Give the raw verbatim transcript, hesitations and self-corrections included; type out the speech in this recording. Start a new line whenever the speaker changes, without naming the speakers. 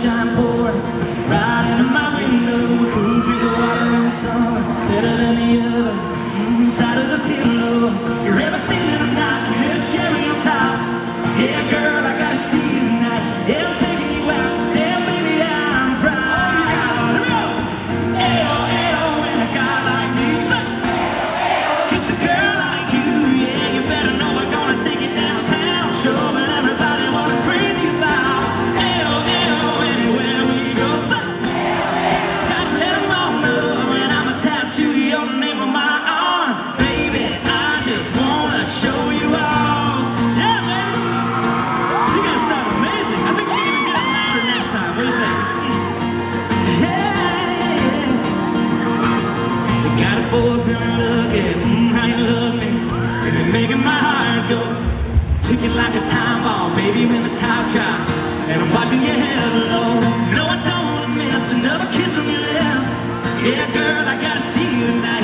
sunshine pouring right into my window. Cool drink of water in the summer, better than the other. Mm, side of the pillow, you're everything that I'm not, a little cherry on top. Yeah, girl, I gotta see you tonight. Yeah, I'm taking you out, 'cause damn, baby, I'm proud. Here we go. Ayo, ayo, when a guy like me, son, gets a girl like you, yeah, you better know we're gonna take it downtown. Show me everybody what I'm crazy about. Ayo, ayo, anywhere we go, son, gotta let them all know when I'ma tattoo your name on my arm. Baby, I just wanna show you all. Yeah, baby, you guys sound amazing. I think we're gonna get it louder next time. What do you think? You got a boyfriend, look at mm, how you love me, and you're making my heart go ticking like a time bomb, baby, when the top drops, and I'm watching your head low. No, I don't wanna miss another kiss on your lips. Yeah, girl, I gotta see you tonight.